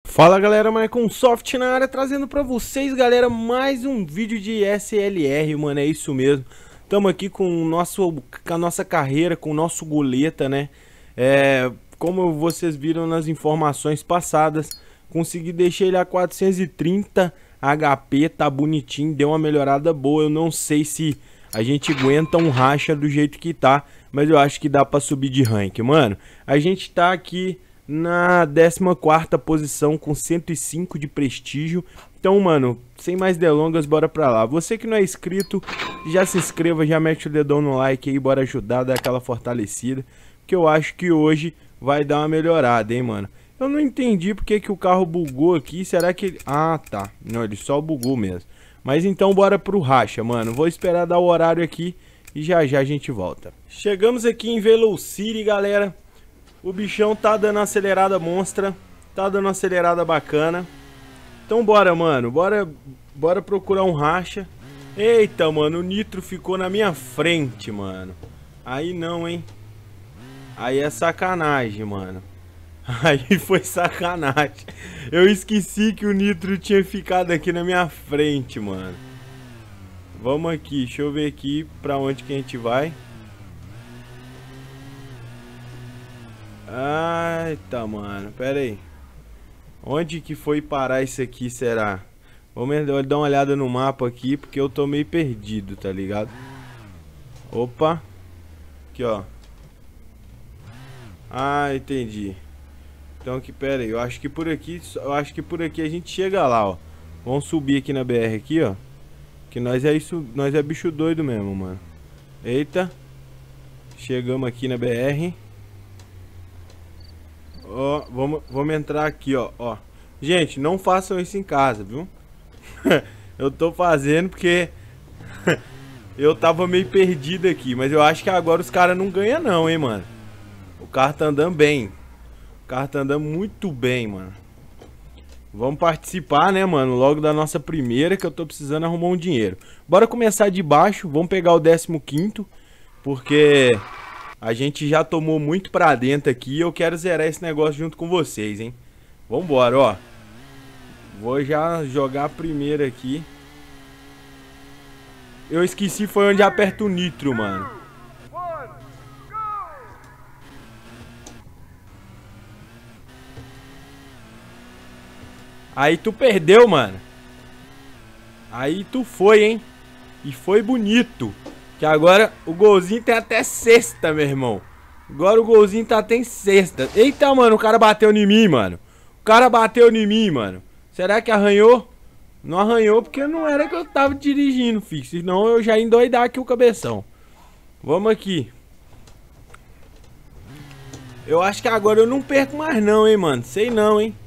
Fala galera, Maiconsoft na área, trazendo pra vocês, galera, mais um vídeo de SLR, mano, é isso mesmo. Tamo aqui com a nossa carreira, com o nosso goleta, né? Como vocês viram nas informações passadas, consegui deixar ele a 430 HP, tá bonitinho, deu uma melhorada boa. Eu não sei se a gente aguenta um racha do jeito que tá, mas eu acho que dá pra subir de rank, mano. A gente tá aqui na 14ª posição com 105 de prestígio. Então, mano, sem mais delongas, bora pra lá. Você que não é inscrito, já se inscreva, já mete o dedão no like aí, bora ajudar, dar aquela fortalecida, que eu acho que hoje vai dar uma melhorada, hein, mano. Eu não entendi porque que o carro bugou aqui, será que ele... Ah, tá, não, ele só bugou mesmo. Mas então bora pro racha, mano. Vou esperar dar o horário aqui e já já a gente volta. Chegamos aqui em Velocity, galera. O bichão tá dando acelerada monstra, tá dando acelerada bacana. Então bora, mano, bora procurar um racha. Eita, mano, o nitro ficou na minha frente, mano. Aí não, hein. Aí é sacanagem, mano. Aí foi sacanagem. Eu esqueci que o nitro tinha ficado aqui na minha frente, mano. Vamos aqui, deixa eu ver aqui pra onde que a gente vai. Eita, mano, pera aí. Onde que foi parar isso aqui, será? Vamos dar uma olhada no mapa aqui, porque eu tô meio perdido, tá ligado? Opa. Aqui, ó. Ah, entendi. Então aqui, pera aí, eu acho que por aqui a gente chega lá, ó. Vamos subir aqui na BR aqui, ó. Que nós é isso, nós é bicho doido mesmo, mano. Eita. Chegamos aqui na BR. Ó, vamos entrar aqui, ó. Gente, não façam isso em casa, viu? Eu tô fazendo porque eu tava meio perdido aqui, mas eu acho que agora os caras não ganham não, hein, mano. O carro tá andando bem. O carro tá andando muito bem, mano. Vamos participar, né, mano, logo da nossa primeira, que eu tô precisando arrumar um dinheiro. Bora começar de baixo, vamos pegar o 15º, porque a gente já tomou muito pra dentro aqui e eu quero zerar esse negócio junto com vocês, hein. Vambora, ó. Vou já jogar a primeira aqui. Eu esqueci, foi onde aperta o nitro, mano. Aí tu perdeu, mano. Aí tu foi, hein. E foi bonito. Que agora o golzinho tem até sexta, meu irmão. Agora o golzinho tá até em sexta. Eita, mano, o cara bateu em mim, mano. O cara bateu em mim, mano. Será que arranhou? Não arranhou porque não era que eu tava dirigindo, filho. Senão eu já ia endoidar aqui o cabeção. Vamos aqui. Eu acho que agora eu não perco mais não, hein, mano. Sei não, hein.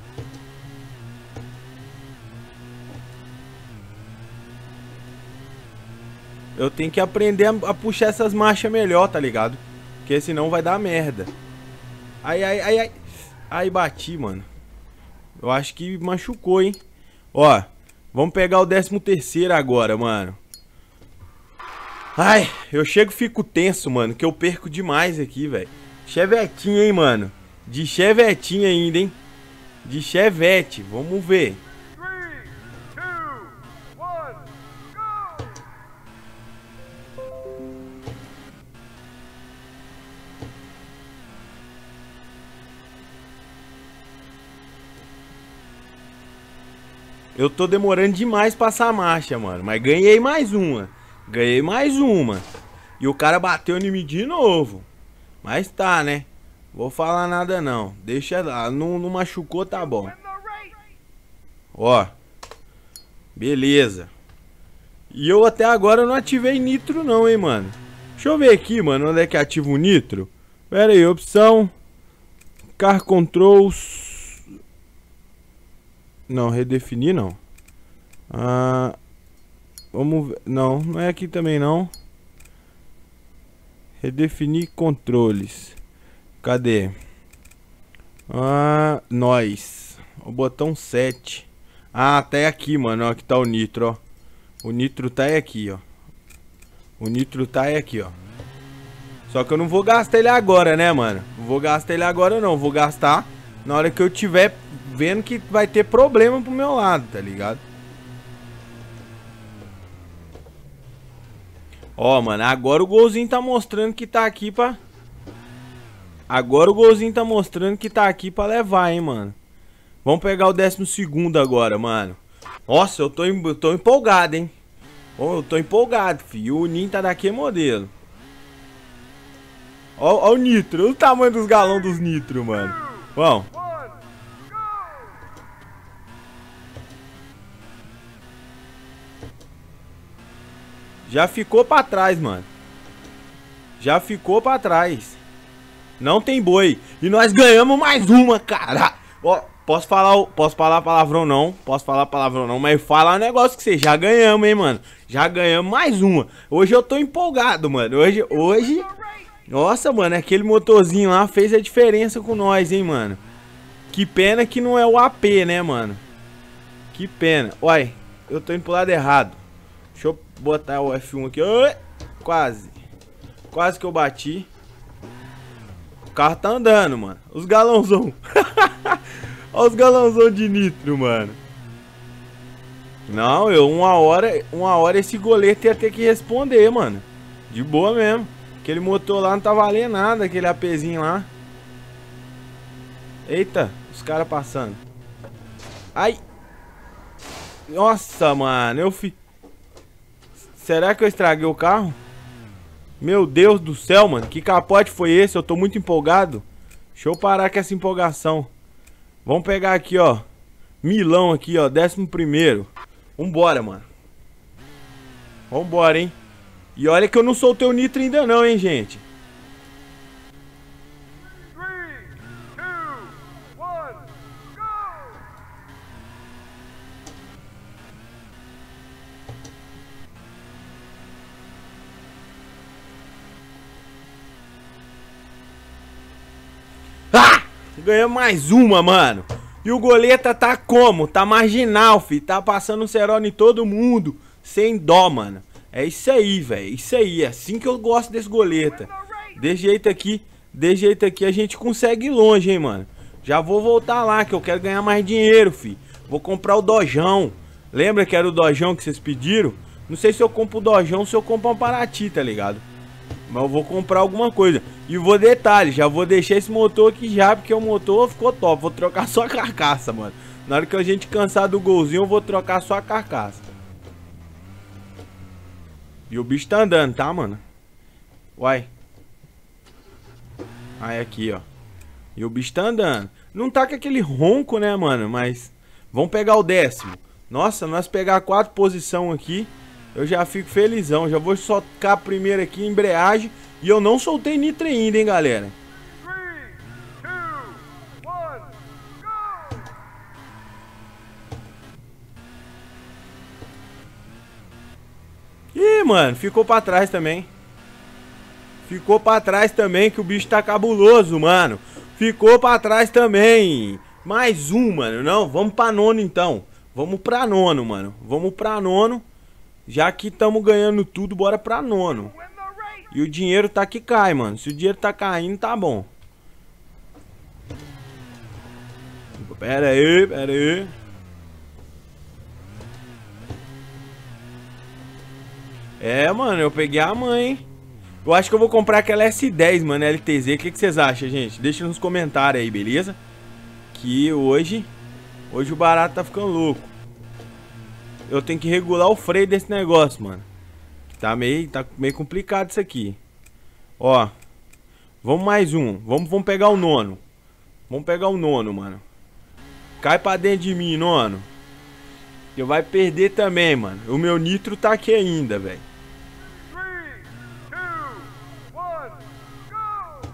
Eu tenho que aprender a puxar essas marchas melhor, tá ligado? Porque senão vai dar merda. Ai. Ai, bati, mano. Eu acho que machucou, hein. Ó, vamos pegar o 13º agora, mano. Ai, eu chego e fico tenso, mano, que eu perco demais aqui, velho. Chevetinho, hein, mano. De chevetinho ainda, hein. De chevette, vamos ver. Eu tô demorando demais pra passar a marcha, mano. Mas ganhei mais uma. Ganhei mais uma. E o cara bateu em mim de novo. Mas tá, né? Vou falar nada não. Deixa lá. Não machucou, tá bom. Ó. Beleza. E eu até agora não ativei nitro não, hein, mano. Deixa eu ver aqui, mano. Onde é que ativa o nitro? Pera aí, opção. Car Controls. Não, redefinir não. Vamos ver. Não é aqui também não. Redefinir controles. Cadê? Nós. O botão 7. Ah, tá aqui, mano. Ó, aqui tá o nitro, ó. O nitro tá aqui, ó. O nitro tá aqui, ó. Só que eu não vou gastar ele agora, né, mano? Não vou gastar ele agora não. Vou gastar na hora que eu tiver vendo que vai ter problema pro meu lado, tá ligado? Ó, mano, agora o golzinho tá mostrando que tá aqui pra... Agora o golzinho tá mostrando que tá aqui pra levar, hein, mano. Vamos pegar o 12º agora, mano. Nossa, eu tô empolgado, hein. Oh, eu tô empolgado, filho. O Ninho tá daquele modelo. Ó o nitro. Olha o tamanho dos galões dos nitro, mano. Vamos. Já ficou pra trás, mano. Já ficou pra trás. Não tem boi. E nós ganhamos mais uma, cara. Ó, posso falar palavrão não. Posso falar palavrão não. Mas fala um negócio que você já ganhamos, hein, mano. Já ganhamos mais uma. Hoje eu tô empolgado, mano. Hoje... Nossa, mano. Aquele motorzinho lá fez a diferença com nós, hein, mano. Que pena que não é o AP, né, mano. Que pena. Uai, eu tô indo pro lado errado. Deixa eu botar o F1 aqui. Oi, quase. Quase que eu bati. O carro tá andando, mano. Os galãozão. Olha os galãozão de nitro, mano. Não, uma hora esse goleiro ia ter que responder, mano. De boa mesmo. Aquele motor lá não tá valendo nada, aquele APzinho lá. Eita, os caras passando. Ai. Nossa, mano, Será que eu estraguei o carro? Meu Deus do céu, mano. Que capote foi esse? Eu tô muito empolgado. Deixa eu parar com essa empolgação. Vamos pegar aqui, ó. Milão aqui, ó. 11º. Vambora, mano. Vambora, hein. E olha que eu não soltei o nitro ainda não, hein, gente. Ah! Ganhamos mais uma, mano. E o goleta tá como? Tá marginal, fi. Tá passando um cerol em todo mundo. Sem dó, mano. É isso aí, velho. Isso aí. É assim que eu gosto desse goleta. Desse jeito aqui a gente consegue ir longe, hein, mano. Já vou voltar lá, que eu quero ganhar mais dinheiro, fi. Vou comprar o dojão. Lembra que era o dojão que vocês pediram? Não sei se eu compro o dojão ou se eu compro um Paraty, tá ligado? Mas eu vou comprar alguma coisa. E vou detalhe, já vou deixar esse motor aqui já, porque o motor ficou top. Vou trocar só a carcaça, mano. Na hora que a gente cansar do golzinho, eu vou trocar só a carcaça. E o bicho tá andando, tá, mano? Uai. Aí aqui, ó. E o bicho tá andando. Não tá com aquele ronco, né, mano? Mas vamos pegar o 10º. Nossa, nós pegar 4 posição aqui, eu já fico felizão. Já vou socar primeiro aqui, embreagem. E eu não soltei nitro ainda, hein, galera. 3, 2, 1, go! Ih, mano, ficou pra trás também. Ficou pra trás também, que o bicho tá cabuloso, mano. Ficou pra trás também. Mais um, mano. Não, vamos pra nono, então. Vamos pra nono, mano. Vamos pra nono. Já que estamos ganhando tudo, bora pra nono. E o dinheiro tá que cai, mano. Se o dinheiro tá caindo, tá bom. Pera aí, pera aí. É, mano, eu peguei a mãe, hein? Eu acho que eu vou comprar aquela S10, mano, LTZ. O que vocês acham, gente? Deixa nos comentários aí, beleza? Que hoje o barato tá ficando louco. Eu tenho que regular o freio desse negócio, mano. Tá meio complicado isso aqui. Ó. Vamos mais um. Vamos pegar o nono. Vamos pegar o nono, mano. Cai pra dentro de mim, nono. Eu vai perder também, mano. O meu nitro tá aqui ainda, velho. 3, 2, 1, go!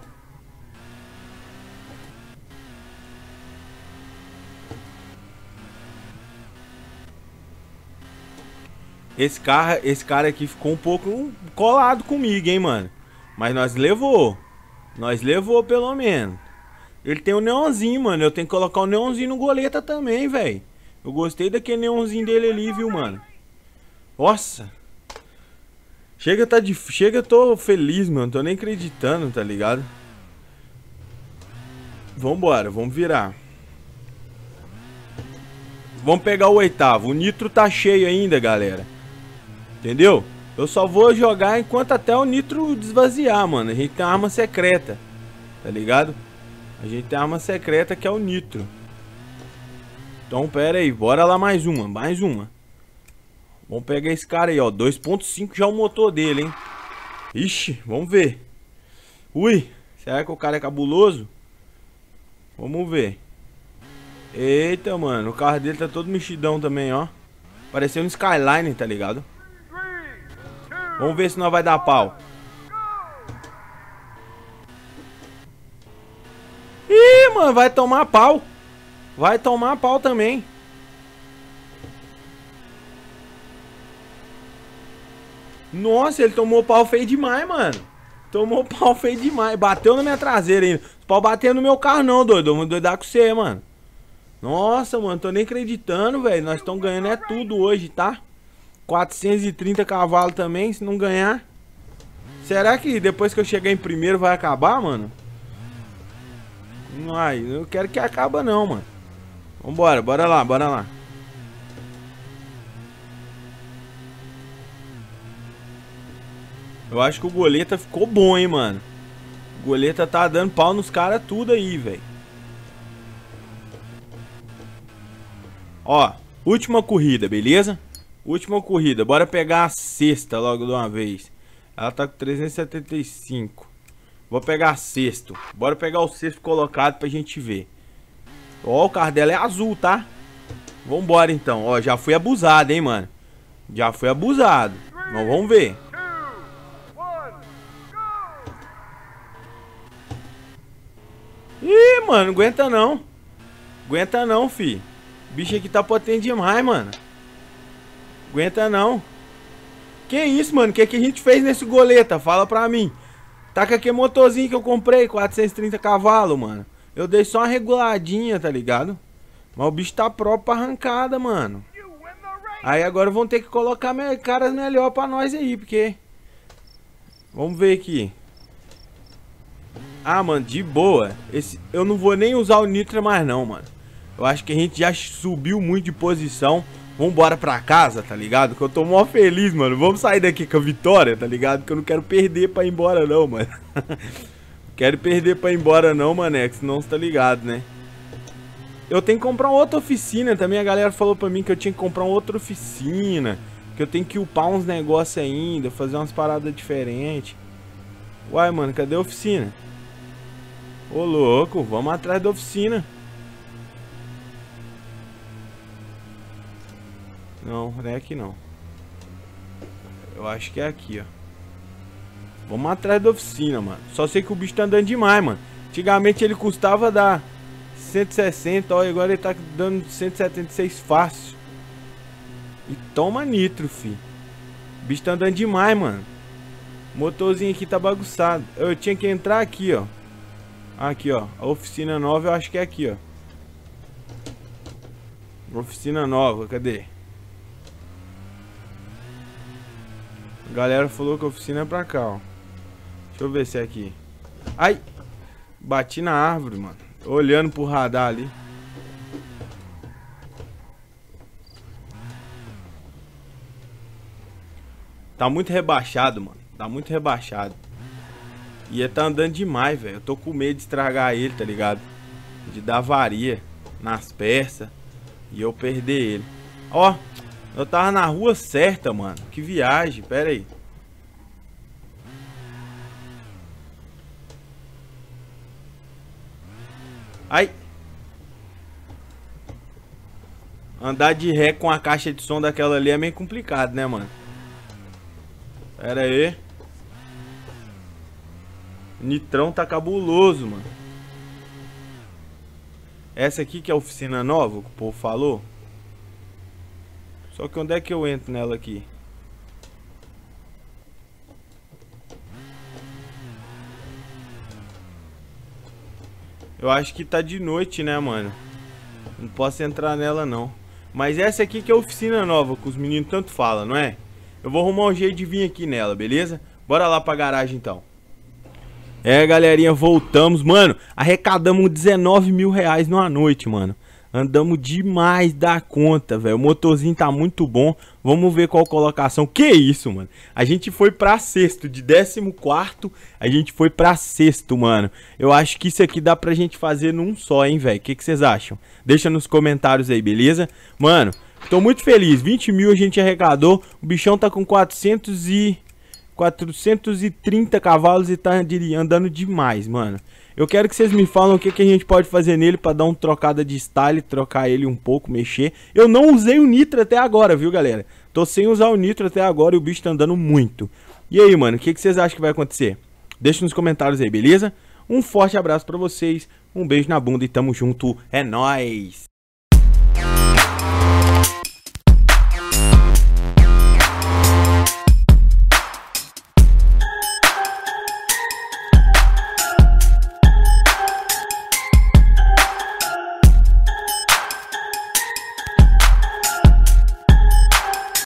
Esse cara aqui ficou um pouco colado comigo, hein, mano. Mas nós levou. Nós levou, pelo menos. Ele tem um neonzinho, mano. Eu tenho que colocar o neonzinho no goleta também, velho. Eu gostei daquele neonzinho dele ali, viu, mano. Nossa. Chega, eu tô feliz, mano. Não tô nem acreditando, tá ligado? Vambora, vamos virar. Vamos pegar o oitavo. O nitro tá cheio ainda, galera. Entendeu? Eu só vou jogar enquanto até o nitro desvaziar, mano. A gente tem uma arma secreta. Tá ligado? A gente tem uma arma secreta que é o nitro. Então, pera aí. Bora lá mais uma. Mais uma. Vamos pegar esse cara aí, ó. 2.5 já é o motor dele, hein? Ixi, vamos ver. Ui, será que o cara é cabuloso? Vamos ver. Eita, mano. O carro dele tá todo mexidão também, ó. Parecendo um Skyline, tá ligado? Vamos ver se nós vai dar pau. Ih, mano, vai tomar pau. Vai tomar pau também. Nossa, ele tomou pau feio demais, mano. Tomou pau feio demais. Bateu na minha traseira ainda. Não pode bater no meu carro não, doido. Eu vou doidar com você, mano. Nossa, mano, tô nem acreditando, velho. Nós estamos ganhando é tudo hoje, tá? 430 cavalos também, se não ganhar. Será que depois que eu chegar em primeiro vai acabar, mano? Ai, eu quero que acabe não, mano. Vambora, bora lá, bora lá. Eu acho que o goleta ficou bom, hein, mano. O goleta tá dando pau nos caras tudo aí, velho. Ó, última corrida, beleza? Última corrida, bora pegar a sexta logo de uma vez. Ela tá com 375. Vou pegar a sexto. Bora pegar o sexto colocado pra gente ver. Ó, o carro dela é azul, tá? Vambora então, ó, já fui abusado, hein, mano. Já fui abusado. Mas vamos ver. Ih, mano, não aguenta não. Aguenta não, fi. O bicho aqui tá potente demais, mano. Aguenta não. Que isso, mano? O que a gente fez nesse goleta? Fala pra mim. Tá com aquele motorzinho que eu comprei, 430 cavalos, mano. Eu dei só uma reguladinha, tá ligado? Mas o bicho tá próprio pra arrancada, mano. Aí agora vão ter que colocar caras melhor pra nós aí, porque... Vamos ver aqui. Ah, mano, de boa. Eu não vou nem usar o nitro mais não, mano. Eu acho que a gente já subiu muito de posição. Vambora pra casa, tá ligado? Que eu tô mó feliz, mano. Vamos sair daqui com a vitória, tá ligado? Que eu não quero perder pra ir embora não, mano. Quero perder pra ir embora não, mané. Senão você tá ligado, né? Eu tenho que comprar outra oficina também. A galera falou pra mim que eu tinha que comprar outra oficina. Que eu tenho que upar uns negócios ainda. Fazer umas paradas diferentes. Uai, mano, cadê a oficina? Ô, louco, vamos atrás da oficina. Não, não é aqui não. Eu acho que é aqui, ó. Vamos atrás da oficina, mano. Só sei que o bicho tá andando demais, mano. Antigamente ele custava dar 160, ó. E agora ele tá dando 176 fácil. E toma nitro, fi. O bicho tá andando demais, mano. O motorzinho aqui tá bagunçado. Eu tinha que entrar aqui, ó. Aqui, ó. A oficina nova eu acho que é aqui, ó. Oficina nova, cadê? A galera falou que a oficina é pra cá, ó. Deixa eu ver se é aqui. Ai! Bati na árvore, mano. Tô olhando pro radar ali. Tá muito rebaixado, mano. Tá muito rebaixado. E ele tá andando demais, velho. Eu tô com medo de estragar ele, tá ligado? De dar avaria nas peças e eu perder ele. Ó, eu tava na rua certa, mano. Que viagem, pera aí. Ai. Andar de ré com a caixa de som daquela ali é meio complicado, né, mano? Pera aí. Nitrão tá cabuloso, mano. Essa aqui que é a oficina nova, que o povo falou. Só que onde é que eu entro nela aqui? Eu acho que tá de noite, né, mano? Não posso entrar nela, não. Mas essa aqui que é a oficina nova, que os meninos tanto falam, não é? Eu vou arrumar um jeito de vir aqui nela, beleza? Bora lá pra garagem, então. É, galerinha, voltamos. Mano, arrecadamos 19 mil reais numa noite, mano. Andamos demais da conta, velho. O motorzinho tá muito bom. Vamos ver qual colocação. Que isso, mano? A gente foi pra sexto. De 14º, a gente foi pra sexto, mano. Eu acho que isso aqui dá pra gente fazer num só, hein, velho? O que vocês acham? Deixa nos comentários aí, beleza? Mano, tô muito feliz. 20 mil a gente arrecadou. O bichão tá com 430 cavalos e tá andando demais, mano. Eu quero que vocês me falem o que a gente pode fazer nele pra dar uma trocada de style, trocar ele um pouco, mexer. Eu não usei o nitro até agora, viu, galera? Tô sem usar o nitro até agora e o bicho tá andando muito. E aí, mano, o que vocês acham que vai acontecer? Deixa nos comentários aí, beleza? Um forte abraço pra vocês, um beijo na bunda e tamo junto, é nóis!